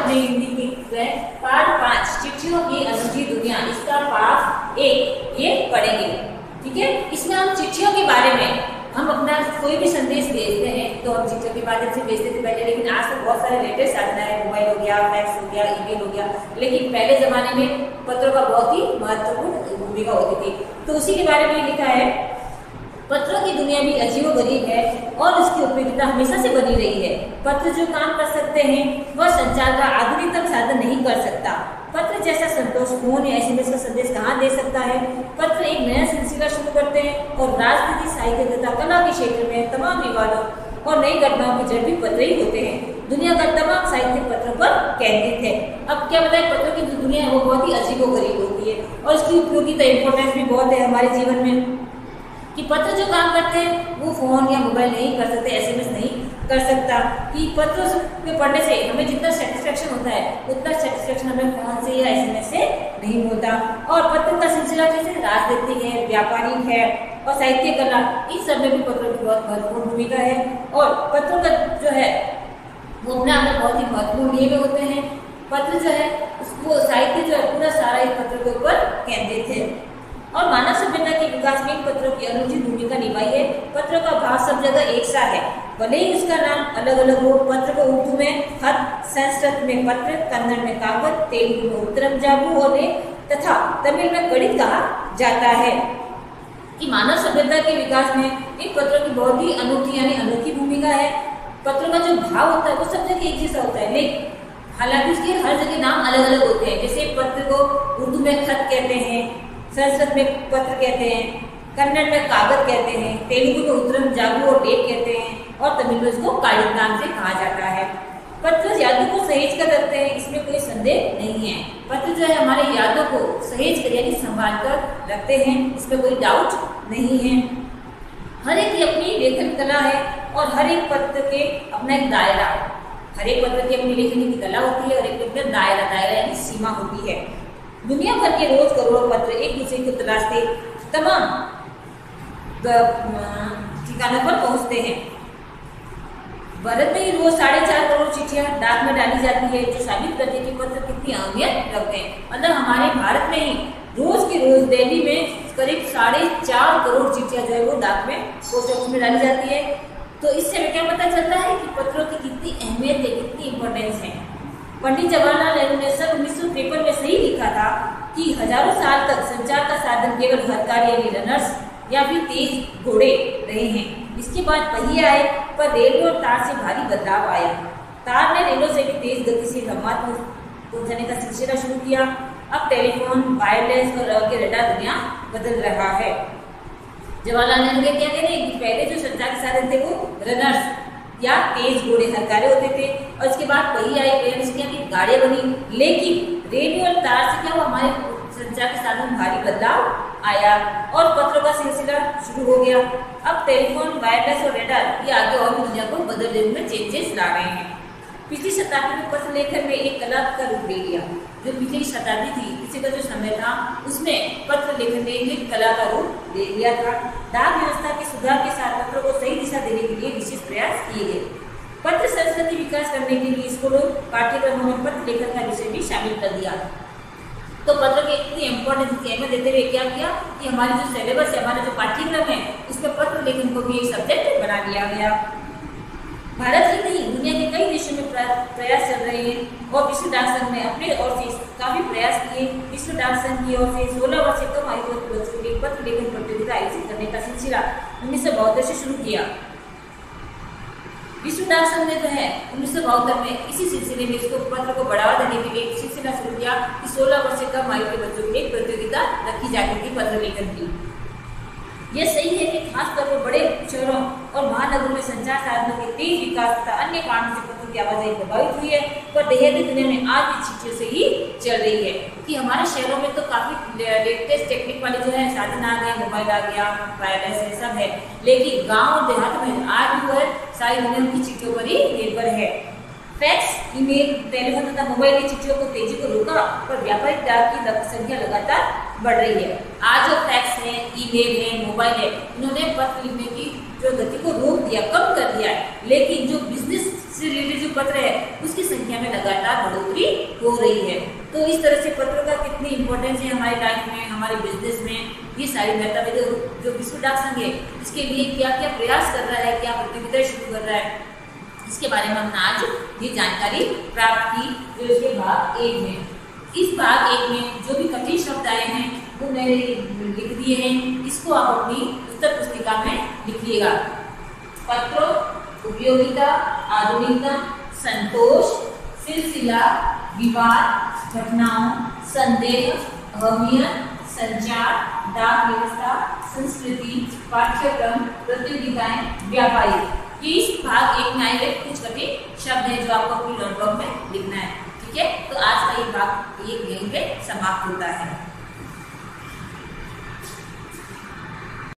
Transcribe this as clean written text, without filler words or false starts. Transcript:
अपने हिंदी की पार्ट 5 चिट्ठियों की अनूठी दुनिया, इसका पार्ट 1 ये पढ़ेंगे। ठीक है, इसमें हम चिट्ठियों के बारे में हम अपना कोई भी संदेश भेजते हैं तो हम चिट्ठियों के माध्यम से भेजते थे पहले, लेकिन आज तो बहुत सारे लेटेस्ट साधन है, मोबाइल हो गया, फैक्स हो गया, ईमेल हो गया, लेकिन पहले जमाने में पत्रों का बहुत ही महत्वपूर्ण भूमिका होती थी। तो उसी के बारे में लिखा है, पत्रों की दुनिया भी अजीबोगरीब है और उसकी उपयोगिता हमेशा से बनी रही है। पत्र जो काम कर सकते हैं वह संचार का आधुनिकतम साधन नहीं कर सकता। पत्र जैसा संतोष फोन या एसएमएस का संदेश कहाँ दे सकता है। पत्र एक नया सिलसिला शुरू करते हैं और राजनीति, साहित्य तथा कला के क्षेत्र में तमाम विवादों और नई घटनाओं की जड़ भी पत्र ही होते हैं। दुनिया का तमाम साहित्य पत्रों पर केंद्रित है। अब क्या बताए, पत्रों की जो दुनिया है वो बहुत ही अजीबोगरीब होती है और इसकी उपयोगिता, इंपॉर्टेंस भी बहुत है हमारे जीवन में, कि पत्र जो काम करते हैं वो फोन या मोबाइल नहीं कर सकते, एसएमएस नहीं कर सकता। कि पत्र के पढ़ने से हमें जितना सेटिस्फेक्शन होता है उतना सेटिस्फेक्शन हमें फोन से या एसएमएस से नहीं होता। और पत्र का सिलसिला जैसे राजनीतिक है, व्यापारिक है और साहित्य कला, इन सब में भी पत्रों की बहुत महत्वपूर्ण भूमिका है। और पत्रों का जो है वो अपने आप में बहुत ही महत्वपूर्ण लिए हुए होते हैं। पत्र जो है उसको साहित्य जो है पूरा सारा एक पत्र के ऊपर केंद्रित है। और मानव सभ्यता के विकास में पत्रों की अनूठी भूमिका निभाई है। पत्रों का भाव सब जगह एक सा है, भले ही उसका नाम अलग अलग हो। पत्र को उर्दू में खत, संस्कृत में पत्र, कन्नड़ में कागज, तेलुगु में उत्तरम जाबू और तथा तमिल में कड़ित कहा जाता है। कि मानव सभ्यता के विकास में इन पत्रों की बहुत ही अनूठी यानी अनोखी भूमिका है। पत्रों का जो भाव होता है वो सब जगह एक जैसा होता है, लेकिन हालांकि उसके हर जगह नाम अलग अलग होते हैं। जैसे पत्र को उर्दू में खत कहते हैं, संस्कृत में पत्र कहते हैं, कन्नड़ में कागज कहते हैं, तेलुगु में उत्तरम जाबू और डेट कहते हैं और तमिल में इसको कालित नाम से कहा जाता है। पत्र यादों को सहेज कर रखते हैं, इसमें कोई संदेह नहीं है। पत्र जो है हमारे यादों को सहेज कर यानी संभाल कर रखते हैं, इसमें कोई डाउट नहीं है। हर एक की अपनी लेखन कला है और हर एक पत्र के अपना एक दायरा, हर एक पत्र की अपनी लेखन की कला होती है और एक अपना दायरा यानी सीमा होती है। दुनिया भर के रोज करोड़ों पत्र एक दूसरे को तलाशते तमाम ठिकानों पर पहुंचते हैं। भारत में ही रोज 4.5 करोड़ चिट्ठियां डाक में डाली जाती है, जो साबित करती है कि पत्र कितनी अहमियत रखते हैं। मतलब हमारे भारत में ही रोज की रोज दिल्ली में करीब 4.5 करोड़ चिट्ठियां जो है वो डाक में, पोस्ट ऑफिस में डाली जाती है। तो इससे हमें क्या पता चलता है कि पत्रों की कितनी अहमियत है, कितनी इंपॉर्टेंस है। पंडित जवाहरलाल नेहरू ने सन 1953 में सही लिखा था कि हजारों साल तक संचार का साधन केवल हथकरघा यानी रनर्स या फिर तेज घोड़े रहे हैं। इसके बाद पहिए आए, पर रेल और तार से भारी बदलाव आया। तार ने रेलों से भी तेज गति से संवाद पहुंचाने का सिलसिला शुरू किया। अब टेलीफोन, वायरलेस और आगे रडार दुनिया बदल रहा है। जवाहरलाल नेहरू के क्या कहते हैं कि पहले जो संचार के साधन थे वो रनर्स या तेज घोड़े हथकरघे होते थे और इसके बाद पहिए आए, गाड़ियां बनी, लेकिन रेडियो और तार से क्या हुआ, हमारे संचार के साधन भारी बदलाव आया और पत्रों का सिलसिला शुरू हो गया। अब टेलीफोन, वायरलेस और रडार ये आगे और भी दुनिया को बदलने में चेंजेस ला रहे हैं। पिछली शताब्दी में पत्र लेखन में एक कला का रूप ले लिया। जो पिछली शताब्दी थी, किसी का जो समय था, उसमें पत्र लेखन ने एक कला का रूप ले लिया था। डाक व्यवस्था के सुधार के साथ पत्रों को सही दिशा देने के लिए विशेष प्रयास किए गए। पत्र संस्कृति विकास करने के लिए स्कूलों पाठ्यक्रमों में पत्र लेखन का विषय भी शामिल कर दिया। तो पत्र की इतनी इंपॉर्टेंस की अहमियत देते हुए क्या किया कि हमारे जो सिलेबस है, हमारा जो पाठ्यक्रम है, उसमें पत्र लेखन को भी एक सब्जेक्ट बना दिया गया। भारत ही नहीं, दुनिया के कई देशों में प्रयास चल रहे हैं और विश्व डाक संघ ने अपने ओर से काफी प्रयास किए। विश्व डाक संघ की ओर से 16 वर्ष से कम आयु के बच्चों के पत्र लेखन प्रतियोगिता आयोजित करने का सिलसिला 1972 से शुरू किया। विश्व डाक संघ ने जो है 1972 में इसी सिलसिले में इसको पत्र को बढ़ावा देने के लिए एक सिलसिला शुरू किया कि 16 वर्ष से कम आयु के बच्चों के लिए प्रतियोगिता रखी जाती थी पत्र लेखन की। यह सही है कि खासतौर पर बड़े शहरों और महानगरों में संचार साधनों के तेज विकास तथा अन्य कारणों से पत्रों की आवाजाही प्रभावित हुई है, पर देहाती दुनिया में आज भी चिट्ठियों से ही चल रही है। कि हमारे शहरों में तो काफी लेटेस्ट टेक्निक वाले जो है साधन आ गए, मोबाइल आ गया, वायरलेस है, सब है, लेकिन गाँव और देहात में आज भी वो है सारी दुनिया उनकी चिट्ठियों पर ही निर्भर है। फैक्स, ईमेल, टेलीफोन तथा मोबाइल की चिट्ठियों को तेजी को रोका, पर व्यापारिक डाक की संख्या लगातार बढ़ रही है। आज जो फैक्स है, ईमेल है, मोबाइल है, इन्होंने पत्र लिखने की जो गति को रोक दिया, कम कर दिया है, लेकिन जो बिजनेस से रिलेटेड जो पत्र है उसकी संख्या में लगातार बढ़ोतरी हो रही है। तो इस तरह से पत्र का कितनी इंपॉर्टेंस है हमारी लाइफ में, हमारे बिजनेस में, ये सारी महत्व जो विश्व डाक संघ है इसके लिए क्या क्या प्रयास कर रहा है, क्या प्रतियोगिता शुरू कर रहा है, इसके बारे में हमने आज ये जानकारी प्राप्त की। फिर उसके भाग 1 में, इस भाग 1 में जो भी कठिन शब्द आए हैं वो मैंने लिख दिए हैं, इसको आप अपनी उत्तर पुस्तिका में लिखिएगा। पत्रों, उपयोगिता, आधुनिकतम, संतोष, सिलसिला, विवाद, घटनाओं, संदेह, अहमियत, संचार, डाक व्यवस्था, संस्कृति, पाठ्यक्रम, प्रतियोगिताएं, व्यापारी। ये इस भाग 1 में आए हुए कुछ कठिन शब्द हैं जो आपको अपनी नोटबुक में लिखना है। ठीक है, तो आज का ये भाग 1 यहीं पे समाप्त होता है।